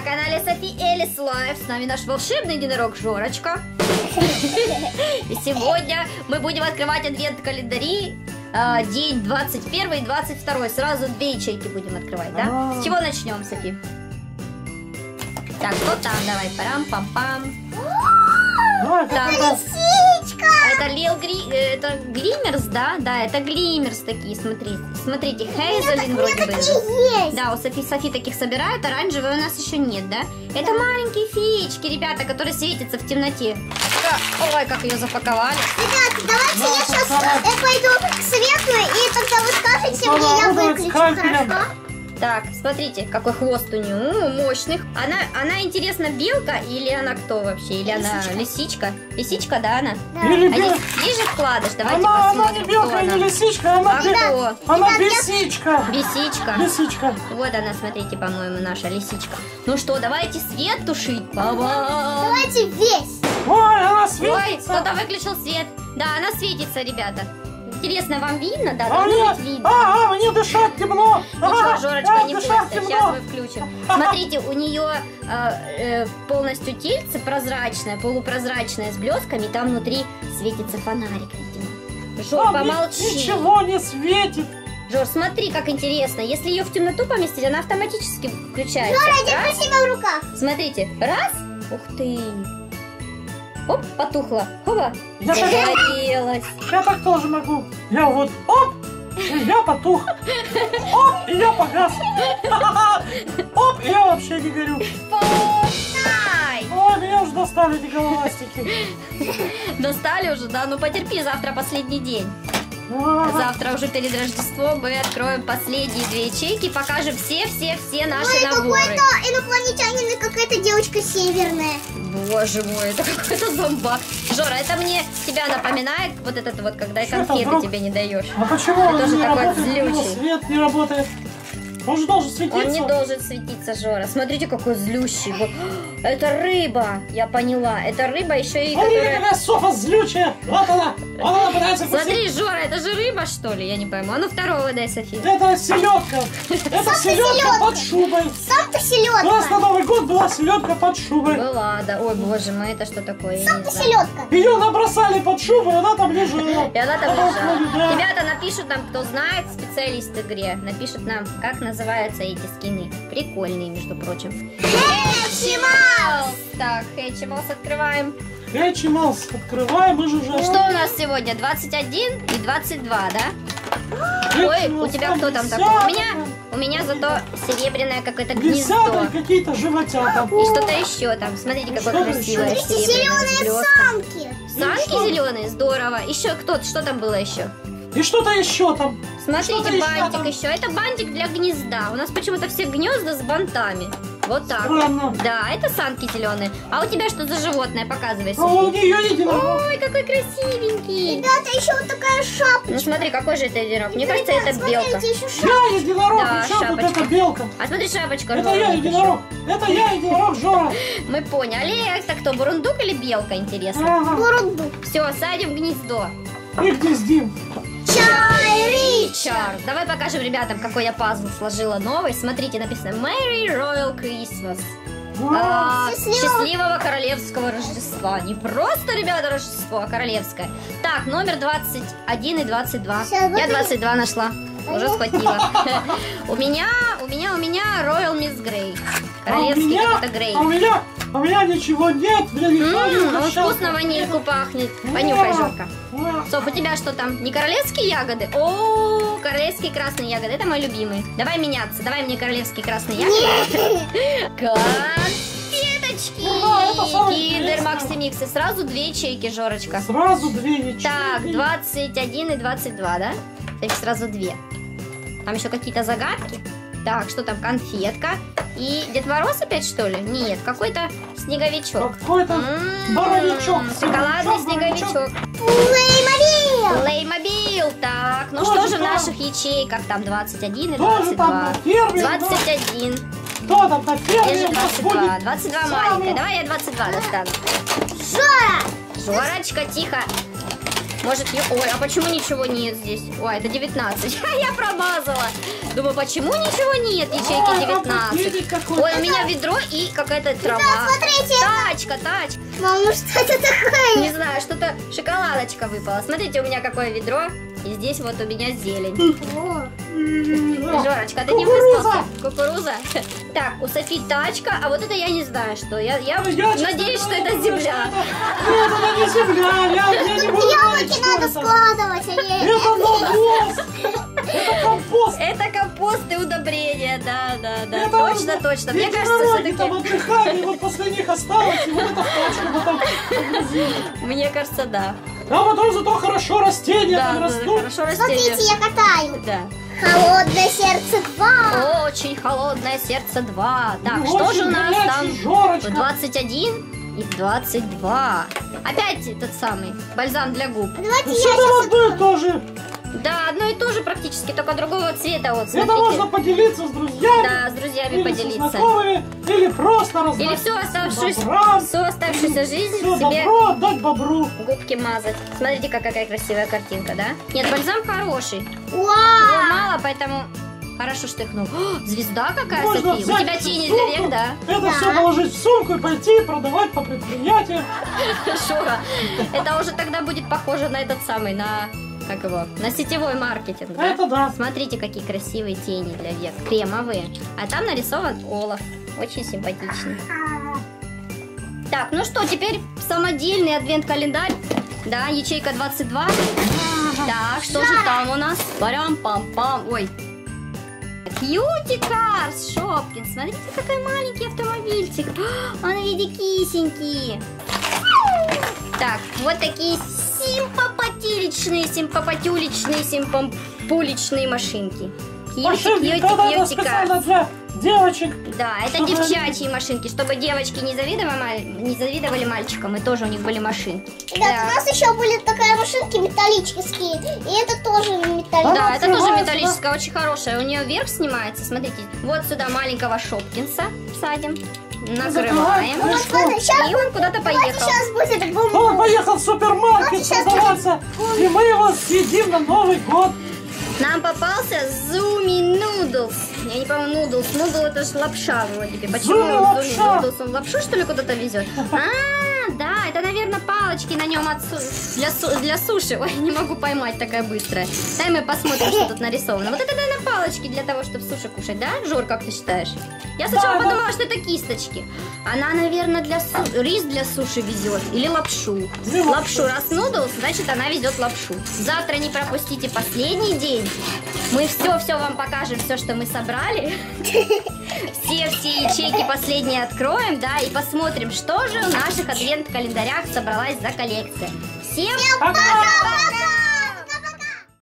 канале Софи Элис Лайв. С нами наш волшебный единорог Жорочка. И сегодня мы будем открывать адвент-календари. День 21 и 22. Сразу две ячейки будем открывать, да? С чего начнем, Софи? Так, что там? Давай, парам-пам-пам. Лисичка! Это это Глиммерс, да? Да, это Глиммерс такие, смотрите, Хейзелин вроде бы. Да, у Софи таких собирают, оранжевые у нас еще нет, да? Это маленькие феечки, ребята, которые светятся в темноте. Ой, как ее запаковали. Ребята, давайте я сейчас пойду к свету, и тогда вы скажете мне, я выключу, хорошо? Так, смотрите, какой хвост у нее, мощный. Она интересно, белка или она кто вообще? Или она лисичка? Лисичка, да, она? Да. Здесь же вкладыш, давайте посмотрим, она не белка, кто не она. лисичка, она бесичка. Бесичка. Лисичка. Вот она, смотрите, по-моему, наша лисичка. Ну что, давайте свет тушить. Давайте весь. Ой, она светится. Ой, кто-то выключил свет. Да, она светится, ребята. Интересно, вам видно? Да, А должно нет, быть видно. мне дышать темно. Ничего, Жорочка, не бойся, сейчас темно. мы включим. Смотрите, у нее полностью тельце прозрачное, полупрозрачное с блесками, там внутри светится фонарик, видимо. Жор, помолчи. Ничего не светит. Жор, смотри, как интересно. Если ее в темноту поместить, она автоматически включается. Жора, держи себя в руках. Смотрите, раз, ух ты. Оп, потухла. Опа, Я загорелась. Я так тоже могу. Я вот оп, и я потух. Оп, и я погас. Оп, и я вообще не горю. Ай! Ой, меня уже достали эти головастики. Достали уже, да? Ну потерпи, завтра последний день. Завтра уже перед Рождеством мы откроем последние две ячейки, покажем все наши наборы. Какой-то инопланетянин и какая-то девочка северная. Боже мой, это какой-то зомбак. Жора, это мне тебя напоминает вот этот вот, когда Что конфеты вдруг? тебе не даешь. А почему он тоже не такой работает? У него злючий. свет не работает. Он же должен светиться. Он не должен светиться, Жора. Смотрите, какой злющий. Вот. Это рыба, я поняла. Это рыба еще и которая... Какая софа злючая. Вот она пытается Смотри, Жора, это же рыба, что ли? Я не пойму. А ну второго дай, Софи. Это селедка. Это селедка под шубой. Сам-то селедка. У нас на Новый год была селедка под шубой. Была, да. Ой, боже мой, это что такое? Я не Сам-то знаю. селедка. Ее набросали под шубу, и она там лежала. И она там лежала. Да. Ребята, напишут нам, кто знает, специалист в игре, напишут нам, как называются эти скины. Прикольные, между прочим. Хэтчималс. Так, Хэтчималс открываем. Хэтчималс, открываем, мы же уже... Что у нас сегодня? 21 и 22, да? Ой, у тебя кто там такой? У меня зато серебряное какое-то гнездо. Десятые какие-то животята. И что-то еще там. Смотрите, какое Что красивое еще? Смотрите, серебряное зеленые блестка. самки. Санки что? зеленые, здорово. Еще что там было еще? И что-то еще там. Смотрите, Что-то еще бантик там. еще. Это бантик для гнезда. У нас почему-то все гнезда с бантами. Вот так. Странно. Да, это санки зеленые. А у тебя что за животное? Показывай, А у Софи. нее единорог. Ой, какой красивенький. Ребята, еще вот такая шапка. Ну смотри, какой же это единорог. Мне кажется, это белка. Смотрите, еще шапка. Я единорог, Да, причем тут шапочка. эта белка. А смотри, шапочка. Это я Жора единорог. Это я единорог, Жора. напишет. Мы поняли. Это кто, бурундук или белка, интересно? Ага. Бурунду. Все, садим гнездо. И гнездим. Чай Ричард. Чарт. Давай покажем ребятам, какой я пазл сложила новый. Смотрите, написано Merry Royal Christmas. Счастливого королевского Рождества. Не просто, ребята, Рождество, а королевское. Так, номер 21 и 22. Я 22 нашла. Уже схватила. У меня Royal Miss Grey. Королевский какой-то Грей. А у меня ничего нет. Мне никто не Он угощал. вкусно ванильку пахнет. Понюхай, Жорка. Соф, у тебя что там? Не королевские ягоды? О, королевские красные ягоды. Это мой любимый. Давай меняться. Давай мне королевские красные ягоды. Конфеточки. Киндер Макси Миксы. Сразу две ячейки, Жорочка. Сразу две ячейки. Так, 21 и 22, да? Так, сразу две. Там еще какие-то загадки. Так, что там? Конфетка. И Дед Мороз опять, что ли? Нет, какой-то снеговичок. Какой-то боровичок. Шоколадный снеговичок. Плеймобил. Плеймобил. Так, ну Тоже что же в там. наших ячейках? Там 21 и Тоже 22. там на ферме. 21. Кто там на Где ферме? же у нас 22? будет 22 самый- маленькая. Давай я 22 достану. Жора. Жорочка, тихо. Может, ой, а почему ничего нет здесь? Ой, это 19. Я промазала. Думаю, почему ничего нет? Ячейки 19. Ой, у меня ведро и какая-то трава. Да, смотрите. Тачка. Мама, что это такое? Не знаю, что-то шоколадочка выпала. Смотрите, у меня какое ведро. И здесь вот у меня зелень. Жорочка, ты не выспался? Кукуруза? Так, у Софи тачка, а вот это я не знаю, что. Я надеюсь, что это земля. Нет, это не земля, я не буду Яблоки надо складывать. Это навоз! Это компост! Это компост и удобрение, да. Это Точно. Мне кажется, единороги все-таки... там отдыхали, и вот после них осталось, и вот это в тачку потом погрузили. Мне кажется, да. А потом зато хорошо растения там Да, растут. хорошо растение. Смотрите, я катаю. Да. Холодное сердце 2. Очень холодное сердце 2. Так, Ну, что очень же у нас горячий, там? Жорочка. 21 и 22. Опять этот самый бальзам для губ. Давайте я Что-то сейчас... одно и то же. Да, одно и то же практически, только другого цвета. Вот, Это смотрите. можно поделиться с друзьями. Да, с друзьями или поделиться. со знакомыми, или просто раздать. Или всю бобрам. оставшуюся жизнь Все себе добро отдать бобру. губки мазать. Смотрите, какая красивая картинка, да? Нет, бальзам хороший. Его Вау! мало, поэтому хорошо штыхнул. О, звезда какая, Можно Софи? У взять тебя эту тени сумку, для век, да? Это Да. все положить в сумку и пойти продавать по предприятиям. Шура. Это уже тогда будет похоже на этот самый, на сетевой маркетинг, да? Это да. Смотрите, какие красивые тени для век, кремовые. А там нарисован Олаф, очень симпатичный. Так, ну что, теперь самодельный адвент-каллендарь. Да, ячейка 22. Так, что же там у нас? Парам-пам-пам. Ой. Кьюти Карс Шопкин. Смотрите, какой маленький автомобильчик. Он в виде кисеньки. Так, вот такие симпапатюлечные, симпампулечные машинки. Машинки, Кьюти это специально для девочек. Да, это Чтобы девчачьи машинки, чтобы девочки не завидовали мальчикам, и тоже у них были машинки. Ребята, у нас еще были такие машинки металлические. И это тоже металлические. Да, это тоже открывается, металлическая, очень хорошая. У нее верх снимается, смотрите. Вот сюда маленького Шопкинса садим, накрываем. Ну, Вот, ладно, сейчас, И он куда-то давайте поехал. сейчас будет Он бум-бум. поехал в супермаркет Вот сейчас продаваться, и мы его съедим на Новый год. Нам попался Zoomy Noodles. Я не помню, Noodles. Нудл это же лапша вроде бы. Почему Zoomy он лапша. Zoomy Noodles? Он лапшу что ли куда-то везет? А, да, это, наверное, палочки на нем для суши. Ой, не могу поймать, такая быстрая. Дай мы посмотрим, что тут нарисовано. Вот это, наверное, палочки для того, чтобы суши кушать, да, Жор, как ты считаешь? Я сначала Да, подумала, что это кисточки. Она, наверное, рис для суши везет. Или лапшу. Лапшу. Раз Noodles, значит, она везет лапшу. Завтра не пропустите последний день. Мы все вам покажем, все, что мы собрали. Все ячейки последние откроем, да, и посмотрим, что же в наших адвент-календарях собралась за коллекция. Всем Пока! Пока!